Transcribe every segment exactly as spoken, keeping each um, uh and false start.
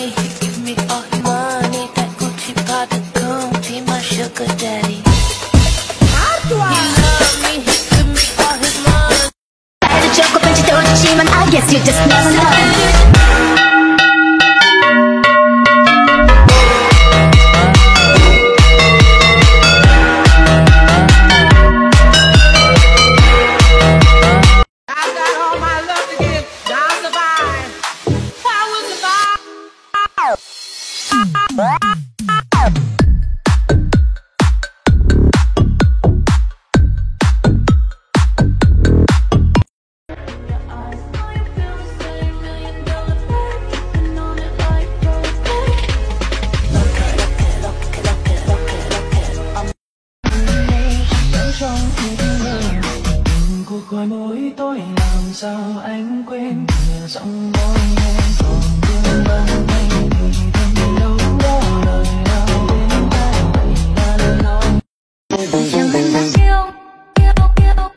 me, give me all his money. That Gucci Prada gon' be my sugar daddy. He love me, he give me all his money. 해도 좋고 벤치도 좋지만 I guess you just never know. Gọi mỗi tối làm sao anh quên nhẹ giọng môi em còn vương vấn hay thì thêm lâu đó lời nào đến tay vậy là lời nói chẳng cần đang yêu yêu yêu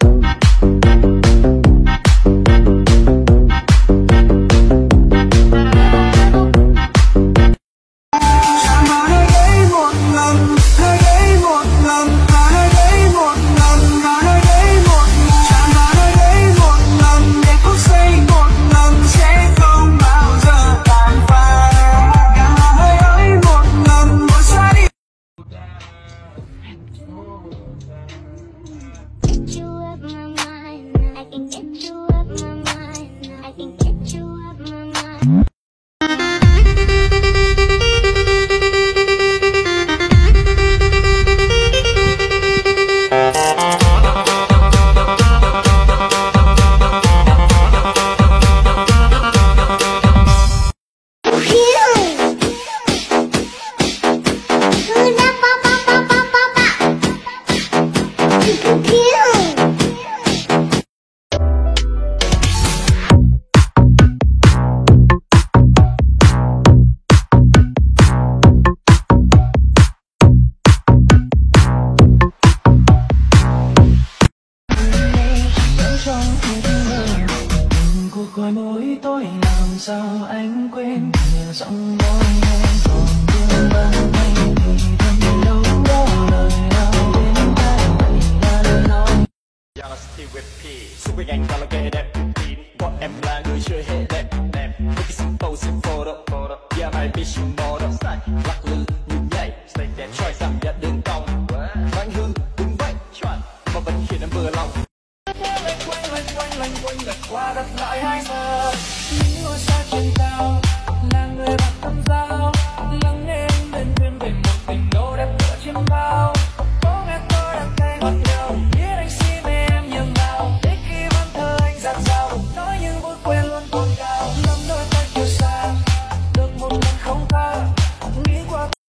gọi mỗi tối làm sao anh quên nhẹ giọng môi em còn vương vấn hay thì thêm lâu đó lời nào đến tay vậy là lời nói. Young Steve with P, super gang gonna get that beat. Bọn em là người chơi hệ đẹp đẹp, với cái simple simple photo, yeah my bitch you model.